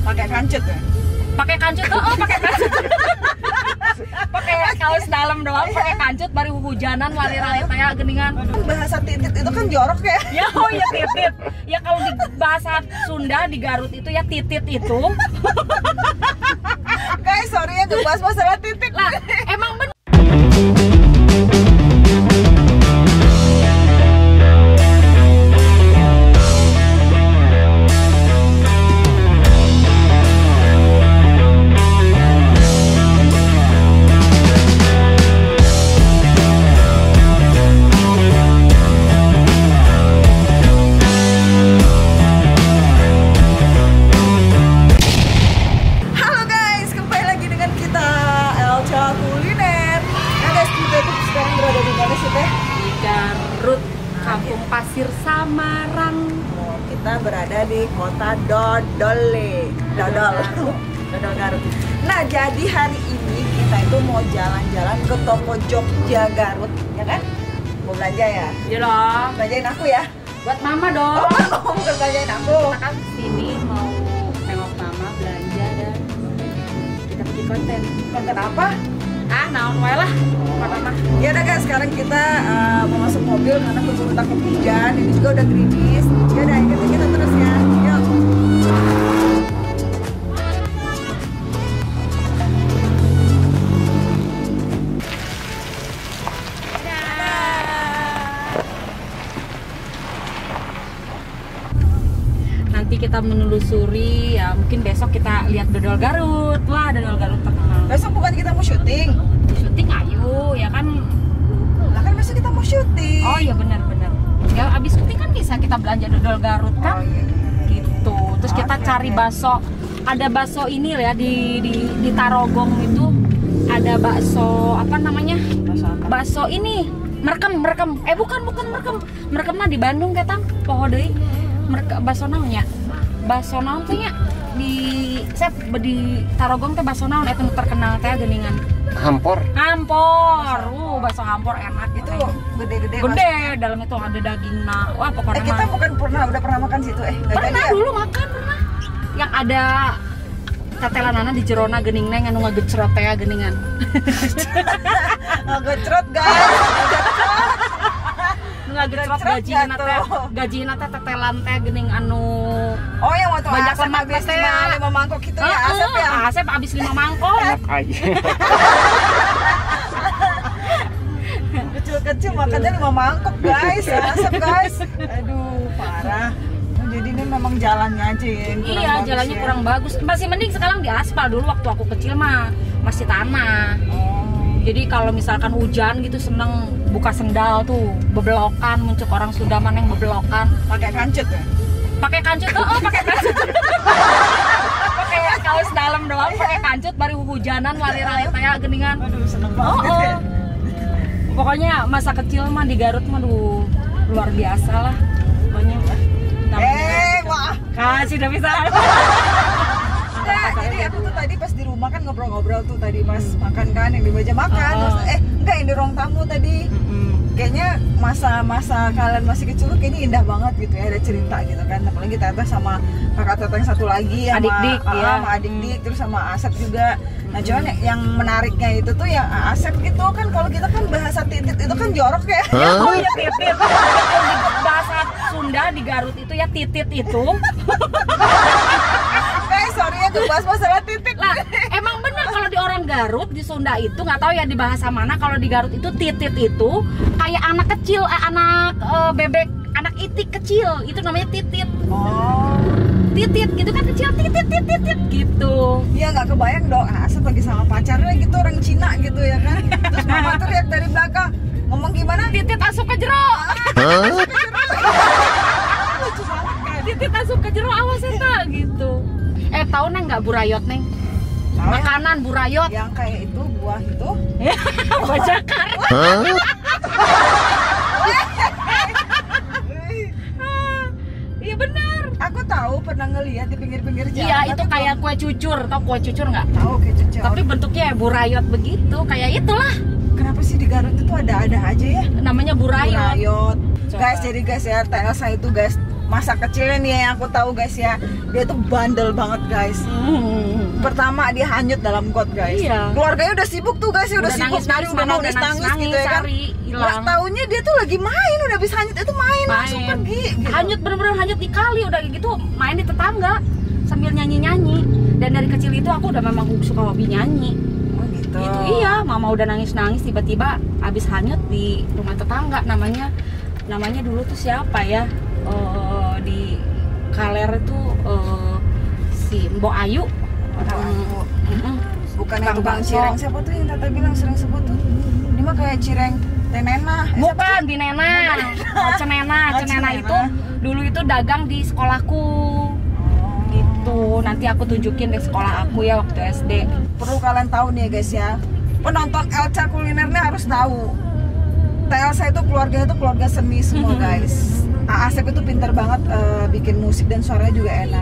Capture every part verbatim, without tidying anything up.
Pakai kancut ya? Pakai kancut tuh, oh pakai kancut. Pakai kaos dalam doang, pakai kancut, baru hujanan lari raya kayak geningan. Bahasa titit itu kan jorok ya? Ya oh ya titit. Ya kalau di bahasa Sunda di Garut itu ya titit itu. Guys, sorry ya ngebahas masalah titik Lah, emang bener. Kampung Pasir Samarang. Oh, kita berada di kota Dodol, Dodol, Dodol Garut. Nah, jadi hari ini kita itu mau jalan-jalan ke toko Jogja Garut, ya kan? Mau belanja ya? Iya loh. Belanjain aku ya? Buat mama dong. Oh, mau belanjain aku. Kita kan kesini mau tengok mama belanja dan kita bikin konten. Konten apa? Ah, naon wae lah. Mama. Ya udah guys, sekarang kita uh, mau masuk mobil karena keburu takut hujan. Ini juga udah gerimis. Ya udah, ikutin kita terus ya. Yuk. Nanti kita menelusuri ya, mungkin besok kita lihat Dodol Garut. Wah, Dodol Garut terkenal. Besok bukan kita mau syuting? Syuting ayo, ya kan. Lah kan besok kita mau syuting. Oh iya benar-benar. Ya abis syuting kan bisa kita belanja Dodol Garut kan? Oh, iya. Gitu. Terus kita Oke, cari oke. bakso. Ada bakso ini ya di di di Tarogong itu ada bakso apa namanya? Bakso apa? Bakso ini merekem merekem. Eh bukan bukan merekem. Merekem mah di Bandung ketang. Poho deui. Mereka bakso naon nya? Bakso naon teh nya? Di saya di Tarogong teh bakso naon eta nu terkenal teh geuningan. Hampor. Hampor. Uh, bakso hampor enak Itu itu. gede-gede. Gede, dalam itu ada dagingnya. Wah, Mas. pokoknya Eh, kita mah. bukan pernah udah pernah makan situ eh. Nggak Pernah jadi ya? dulu makan pernah. Yang ada tetelanana di jerona geuning neng anu ngagecrot teh geuningan. Oh, gecrot guys. Nu ngagecrot Gecrot gajina teh. jatuh. Gajina teh tetelan teh geuning anu Oh, yang waktu banyak asap lemak habis teh. lima, lima mangkok itu ya, asap ya. Heeh, asap abis lima mangkok. Aja. Kecil-kecil makannya lima mangkok guys, asap guys. Aduh, parah. Oh, jadi ini memang jalannya aja yang kurang Iya, bagus jalannya ya. kurang bagus. Masih mending sekarang di aspal. Dulu waktu aku kecil mah masih tanah. Oh. Jadi kalau misalkan hujan gitu seneng buka sendal tuh, bebelokan, muncul orang Sunda mana yang bebelokan. Pakai kancut ya? Pakai kancut tuh, oh pakai kancut. Pakai kaos dalam doang, pakai kancut, baru hujanan lari raya kayak geningan. Aduh, seneng Oh, banget oh. ya. Pokoknya masa kecil mah di Garut mah duh, luar biasa lah. Pokoknya Eh, wah. kasih udah bisa. Enggak, jadi aku tuh tadi pas di rumah kan ngobrol-ngobrol tuh tadi pas makan kan yang di meja makan. Oh. Terus, eh, enggak yang di ruang tamu tadi. Kayaknya masa-masa kalian masih kecil tuh kayaknya indah banget gitu ya, ada cerita gitu kan. Apalagi teteh sama kakak teteh yang satu lagi sama Adik-dik, ah, ya. sama adik-dik terus sama Asep juga. Nah, cuman yang menariknya itu tuh ya Asep gitu kan, kalau kita kan bahasa titit itu kan jorok ya. Oh ya titit. Kalau di bahasa Sunda di Garut itu ya titit itu. Guys, sorry ya ngebahas masalah titit. Lah, emang bener kalau di orang Garut di Sunda itu nggak tahu ya di bahasa mana, kalau di Garut itu titit itu kayak anak kecil, eh, anak eh, bebek, anak itik kecil, itu namanya titit. Oh. Titit gitu kan kecil, titit titit titit gitu. Iya, nggak kebayang dong, Asep lagi sama pacarnya gitu, orang Cina gitu ya kan. Terus mama tuh lihat dari belakang, ngomong gimana? Titit asup ke jero. Lucu banget kan. Titit asup ke jero, awas eta gitu. Eh, tahu neng nggak burayot neng? Tahu ya? Makanan burayot. Yang kayak itu, buah itu. Bajakar. Iya benar. Aku tahu pernah ngelihat di pinggir-pinggir jalan. Iya, itu tapi kayak belum kue cucur, tau kue cucur nggak? tahu kayak cucur. Tapi bentuknya ya burayot begitu, kayak itulah. kenapa sih di Garut itu ada-ada aja ya? Namanya burayot. Burayot. Coba. Guys, jadi guys ya, T L saya itu guys masa kecilnya nih yang aku tahu guys ya, dia tuh bandel banget guys. Hmm. Pertama dia hanyut dalam got guys. Iya. Keluarganya udah sibuk tuh guys, udah, udah sibuk nangis, udah nangis nangis gitu ya kan. Nggak taunya dia tuh lagi main, udah habis hanyut itu main, main. langsung pergi. Gitu. Hanyut bener-bener hanyut di kali, udah gitu main di tetangga sambil nyanyi-nyanyi. Dan dari kecil itu aku udah memang suka hobi nyanyi. Oh gitu. Gitu iya, mama udah nangis-nangis tiba-tiba habis hanyut di rumah tetangga, namanya namanya dulu tuh siapa ya? Uh, di Kaler itu uh, si Mbok Ayu. Orang uh, bukan yang tukang cireng siapa tuh yang Tata bilang sering sebut tuh. Ini mah kayak cireng Tenena. Eh, bukan Binena. Oh, Cenena, oh, Cenena itu dulu itu dagang di sekolahku. Gitu. Nanti aku tunjukin di sekolah aku ya waktu S D. Perlu kalian tahu nih guys ya. Penonton Elca Kulinernya harus tahu. T Elsa itu keluarganya itu keluarga seni semua guys. A Asep itu pinter banget uh, bikin musik dan suaranya juga enak.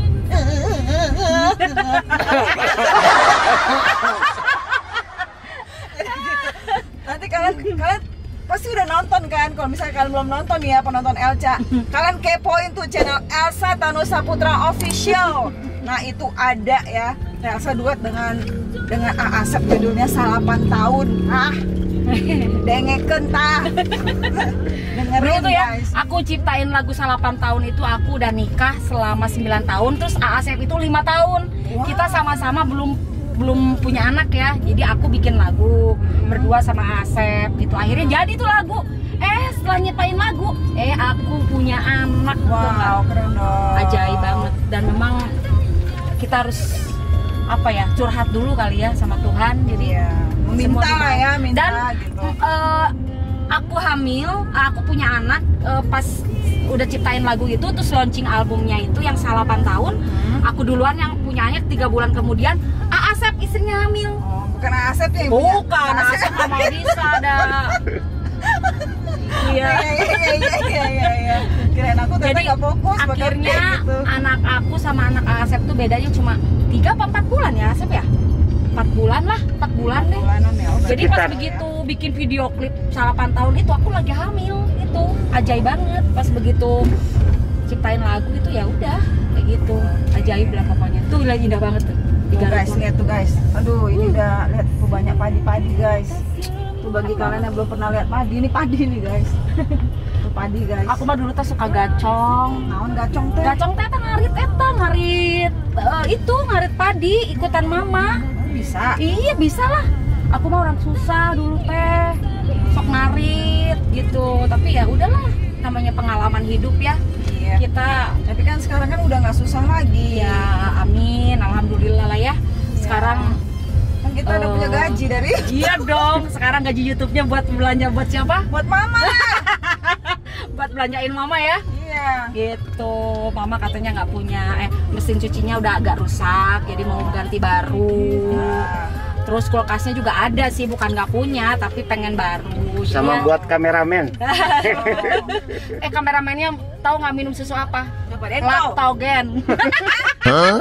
Nanti kalian kalian pasti udah nonton kan? Kalau misalnya kalian belum nonton ya penonton Elca, kalian kepoin tuh channel Elsa Tanusa Putra Official. Nah itu ada ya Elsa duet dengan dengan A Asep, judulnya Salapan Tahun. Ah, dengeken tah. Dengerin tuh ya, guys. aku ciptain lagu Salapan Tahun itu aku udah nikah selama sembilan tahun, terus A Asep itu lima tahun. Wow. Kita sama-sama belum belum punya anak ya, jadi aku bikin lagu berdua sama Asep gitu. Akhirnya jadi tuh lagu. Eh setelah nyiptain lagu, eh aku punya anak. Wow, keren dong. Ajaib banget. Dan memang kita harus apa ya, curhat dulu kali ya sama Tuhan. Jadi ya, minta lah ya, minta. Dan gitu. uh, aku hamil, aku punya anak uh, pas udah ciptain lagu itu, terus launching albumnya itu yang Salapan Tahun. Hmm. Aku duluan yang punyanya, tiga bulan kemudian A Asep istrinya hamil. Oh, bukan A Asep ya? Bukan, A Asep sama bisa ada. Iya. Iya iya iya iya. Kirain aku ternyata nggak fokus. Akhirnya gitu. Anak aku sama anak A Asep tuh bedanya cuma tiga apa empat bulan ya Asep ya? empat bulan lah, empat bulan deh. Ya, jadi pas begitu ya. Bikin video klip Salapan Tahun itu aku lagi hamil, itu ajaib banget. Pas begitu ciptain lagu itu ya udah kayak gitu, ajaib lah pokoknya. Tuh lagi indah banget tuh. Tuh guys, lihat tuh guys. Aduh, ini udah lihat tuh banyak padi-padi guys. Tuh bagi kalian yang belum pernah lihat padi, ini padi nih guys. Tuh padi guys. Aku mah dulu tuh suka gacong. Naon gacong teh? Gacong teh ngarit eta, ngarit uh, itu ngarit padi ikutan mama. Bisa? Iya bisa lah. Aku mah orang susah dulu teh, sok ngarit gitu. Tapi ya udahlah, namanya pengalaman hidup ya. Iya. Kita. Tapi kan sekarang kan udah nggak susah lagi. Ya amin, alhamdulillah lah ya. Sekarang kan kita uh, udah punya gaji dari. Iya dong. Sekarang gaji YouTube-nya buat belanja buat siapa? Buat mama. Buat belanjain mama ya. Iya. Gitu. Mama katanya nggak punya, eh mesin cucinya udah agak rusak, jadi mau ganti baru. Nah. Terus kulkasnya juga ada sih, bukan nggak punya, tapi pengen baru. Sama ya. Buat kameramen. Eh kameramennya tahu nggak minum susu apa? Laktogen. Hah?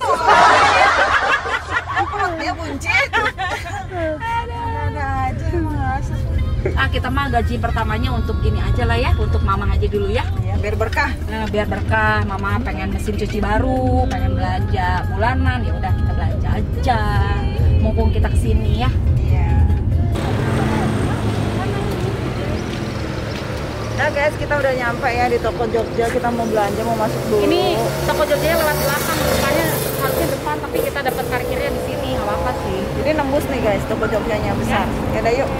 Dia buncit. Ada aja mas. Ah kita mah gaji pertamanya untuk gini aja lah ya, untuk mama aja dulu ya. Ya biar berkah. Nah, biar berkah. Mama pengen mesin cuci baru, pengen belanja bulanan, ya udah kita belanja aja. Mumpung kita kesini ya. Iya. Nah guys, kita udah nyampe ya di toko Jogja. Kita mau belanja, mau masuk dulu. Ini toko Jogjanya lewat belakang, rupanya harusnya depan, tapi kita dapat parkirnya di sini, nggak apa-apa sih. Jadi nembus nih guys, toko Jogjanya besar. Ya udah yuk.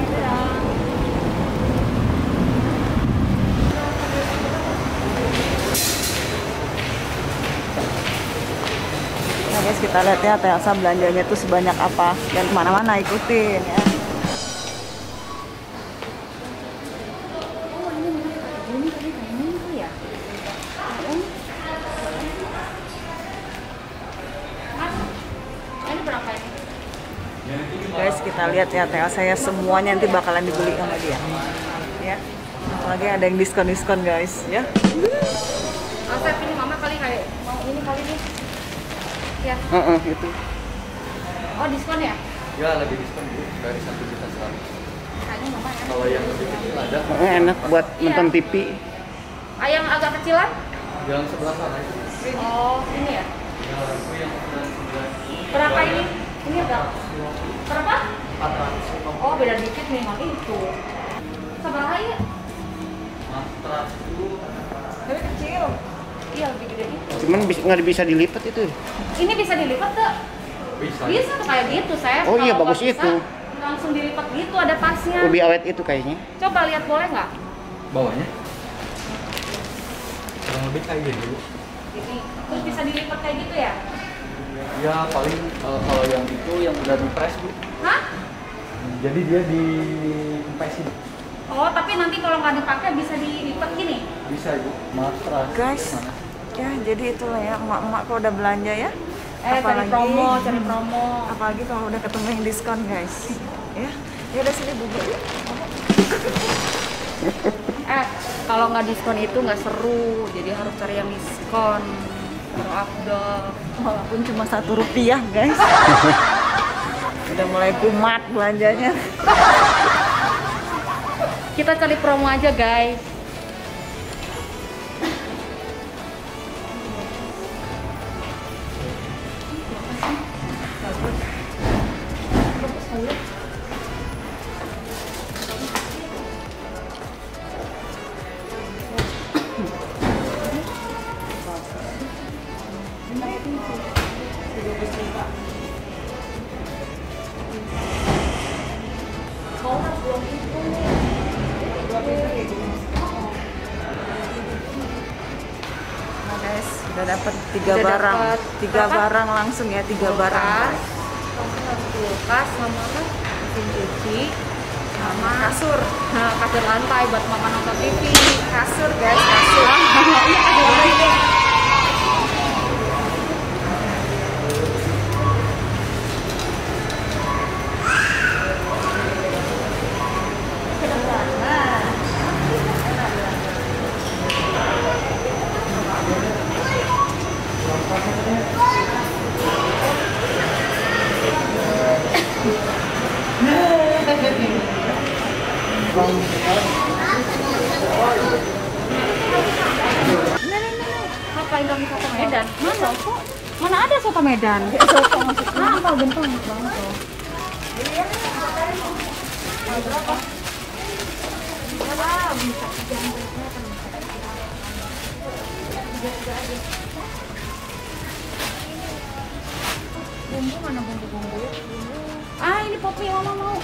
Nah guys, kita lihat ya Elsa belanjanya tuh sebanyak apa, dan kemana-mana ikutin ya. Guys, kita lihat ya T L saya semuanya nanti bakalan dibeli sama dia ya. Apalagi ada yang diskon-diskon guys ya. Asep ini mama kali kayak mau ini kali nih ya. Uh, uh, itu. Oh diskon ya? Ya lagi diskon bu, dari satu juta seratus. Kayaknya mama ya. Kalau yang lebih kecil ada. Uh, enak buat nonton T V. Ah, yang agak kecilan? Yang sebelah sana itu. Oh, ini ya? Ya, itu yang sebelah sebelah. Berapa ini? Ini berapa? Berapa? empat ratus lima puluh. Oh, beda dikit memang itu. Seberapa ya? Matras itu Tapi kecil. Iya, lebih gede itu. Cuman bisa nggak bisa dilipat itu. Ini bisa dilipat tuh? bisa. Bisa tuh kayak gitu, saya. Oh iya, Kalau bagus nggak bisa, itu. Langsung dilipat gitu, ada pasnya. Lebih awet itu kayaknya. Coba lihat boleh nggak? Bawahnya kurang lebih kayak gitu. Ini. Terus bisa dilipat kayak gitu ya? Ya paling eh, kalau yang itu yang udah di press bu. Hah? Jadi dia di kempesin. Oh, tapi nanti kalau nggak dipakai bisa dilipat gini? Bisa ibu. Matras. Guys. Mana? Ya, jadi itulah ya emak-emak kalau udah belanja ya. Eh, cari promo, cari promo. Apalagi kalau udah ketemu yang diskon, guys. Ya. Ya udah sini bubur yuk. Eh, kalau nggak diskon itu nggak seru, jadi harus cari yang diskon. Baru afdol. Walaupun cuma satu rupiah, guys. Udah mulai kumat belanjanya. Kita cari promo aja, guys. Nah, guys, udah dapat tiga Udah barang. dapet Tiga berapa? barang langsung ya, tiga barang. Kulkas, kulkas sama apa? Mesin cuci, sama Kasur. nah, kasur lantai buat mama nonton T V. Kasur, guys, kasur. Iya, ada ini. Apa Indomie soto Medan? Mana? Mana ada soto Medan? Soto maksudnya. Ah, apa gentong banget. Bumbu mana bumbu-bumbu? Ah, ini popi mama mau.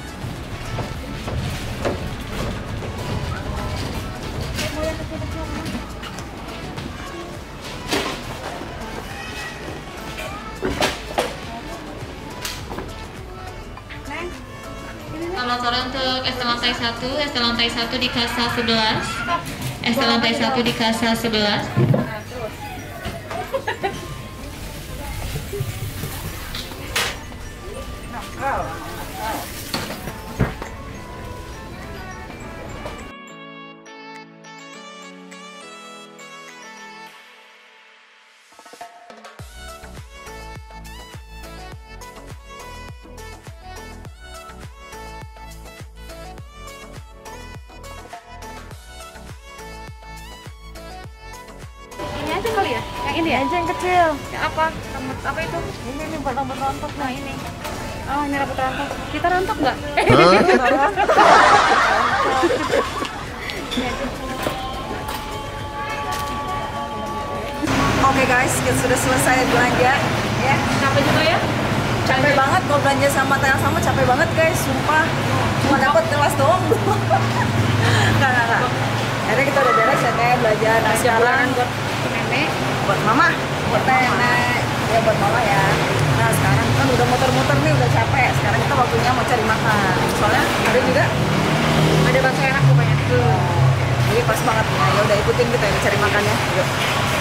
Mau yang kecil-kecil Mama. Selamat sore untuk es teh lantai satu, es teh lantai satu di kasa sebelas, es teh lantai satu di kasa sebelas. Ini aja kali ya? Yang ini ya? Aja yang kecil. Yang apa? Rambut apa itu? Ini nih buat rambut rontok. Nah ini. Oh ini rambut rontok. Kita rontok nggak? Oke guys, kita sudah selesai belanja ya. Capek juga ya? Capek banget kalau belanja sama Tel sama capek banget guys, sumpah. Cuma dapat gelas doang. Enggak, enggak, enggak. Akhirnya kita udah beres ya kayak belanja. Nah sekarang buat nenek. buat mama, buat nenek, ya buat mama ya. Nah sekarang kan udah muter-muter nih, udah capek. Sekarang kita waktunya mau cari makan. Soalnya ada juga Ada bakso enak pokoknya. tuh. Jadi pas banget. Nah, ya udah ikutin kita ya cari makannya. Yuk.